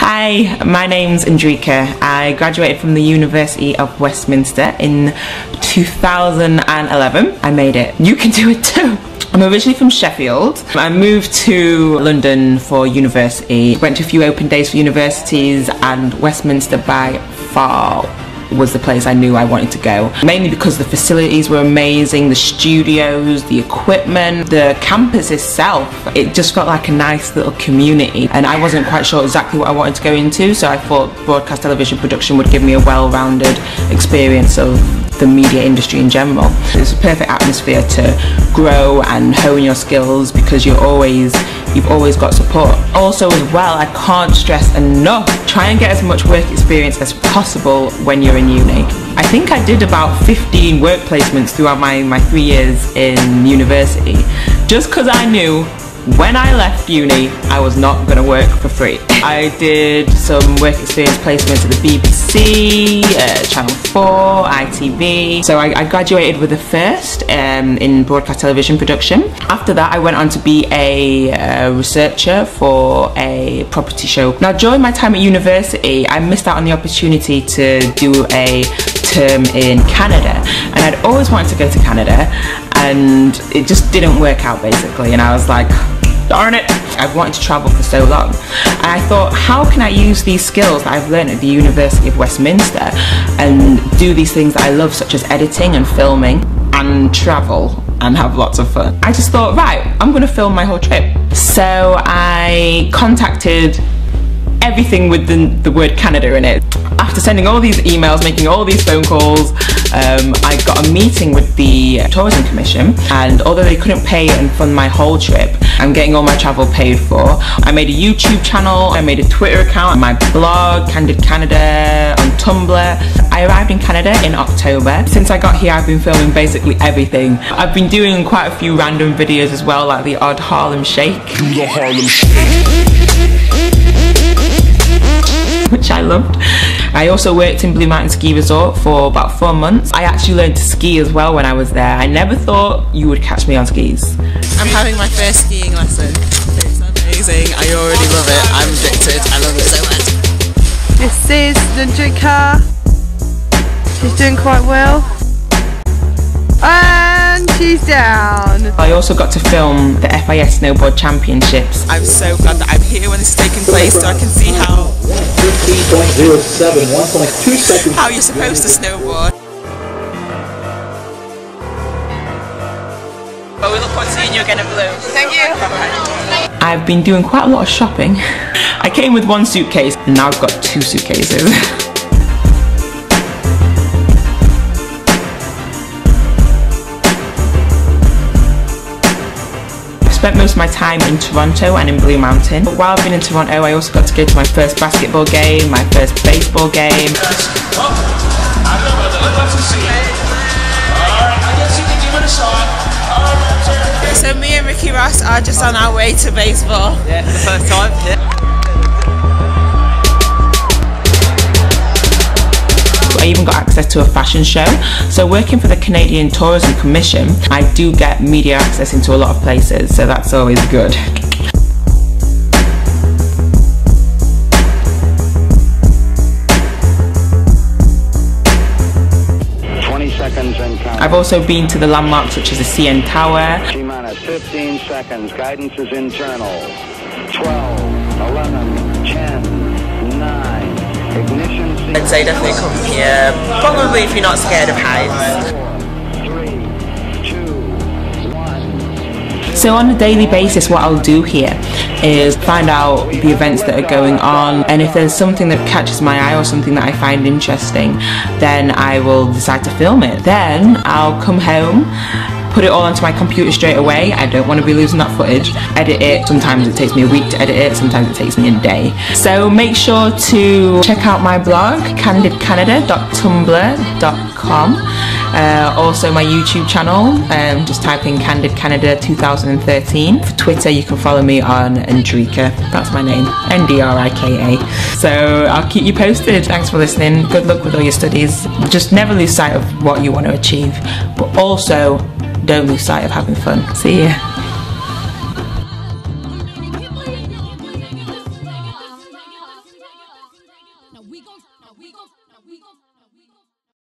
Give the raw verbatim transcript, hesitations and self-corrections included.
Hi, my name's Ndrika. I graduated from the University of Westminster in two thousand eleven. I made it. You can do it too. I'm originally from Sheffield. I moved to London for university. Went to a few open days for universities, and Westminster by far was the place I knew I wanted to go. Mainly because the facilities were amazing, the studios, the equipment, the campus itself. It just felt like a nice little community, and I wasn't quite sure exactly what I wanted to go into, so I thought broadcast television production would give me a well-rounded experience of the media industry in general. It's a perfect atmosphere to grow and hone your skills because you're always you've always got support. Also as well, I can't stress enough, try and get as much work experience as possible when you're in uni. I think I did about fifteen work placements throughout my, my three years in university, just because I knew when I left uni, I was not going to work for free. I did some work experience placements at the B B C, uh, Channel four, I T V. So I, I graduated with a first um, in broadcast television production. After that, I went on to be a uh, researcher for a property show. Now, during my time at university, I missed out on the opportunity to do a term in Canada. And I'd always wanted to go to Canada, and it just didn't work out basically. And I was like, darn it, I've wanted to travel for so long. And I thought, how can I use these skills that I've learned at the University of Westminster and do these things that I love, such as editing and filming, and travel and have lots of fun? I just thought, right, I'm gonna film my whole trip. So I contacted everything with the, the word Canada in it. After sending all these emails, making all these phone calls, um, I got a meeting with the Tourism Commission, and although they couldn't pay and fund my whole trip, I'm getting all my travel paid for. I made a YouTube channel, I made a Twitter account, my blog, Candid Canada, on Tumblr. I arrived in Canada in October. Since I got here, I've been filming basically everything. I've been doing quite a few random videos as well, like the odd Harlem Shake. Do the Harlem Shake. Which I loved. I also worked in Blue Mountain Ski Resort for about four months. I actually learned to ski as well when I was there. I never thought you would catch me on skis. I'm having my first skiing lesson. It's amazing. I already love it. I'm addicted. I love it so much. This is Ndrika. She's doing quite well. And she's down. I also got to film the F I S Snowboard Championships. I'm so glad that I'm here when it's taking place, so I can see how fifteen point zero seven, one point two seconds. How you're supposed to snowboard. Well, we look forward to seeing you again in Blue. Thank you. Bye-bye. I've been doing quite a lot of shopping. I came with one suitcase and now I've got two suitcases. I spent most of my time in Toronto and in Blue Mountain. But while I've been in Toronto, I also got to go to my first basketball game, my first baseball game. So me and Ricky Ross are just on our way to baseball. Yeah, for the first time. Yeah. I even got access to a fashion show. So working for the Canadian Tourism Commission, I do get media access into a lot of places, so that's always good. twenty seconds and counting. I've also been to the landmarks such as the C N Tower. T-minus fifteen seconds. Guidance is internal. twelve, eleven, ten, nine. Ignition. I'd say definitely come here, probably if you're not scared of heights. Three, two, one. So on a daily basis, what I'll do here is find out the events that are going on, and if there's something that catches my eye or something that I find interesting, then I will decide to film it. Then I'll come home, put it all onto my computer straight away. I don't want to be losing that footage. Edit it. Sometimes it takes me a week to edit it, sometimes it takes me a day. So make sure to check out my blog, candid canada dot tumblr dot com. Uh, also my YouTube channel, um, just type in Candid Canada two thousand thirteen. For Twitter, you can follow me on Ndrika. That's my name, N D R I K A. So I'll keep you posted. Thanks for listening. Good luck with all your studies. Just never lose sight of what you want to achieve, but also don't lose sight of having fun. See ya. now we gon' now we gon' now we gon' now we gon'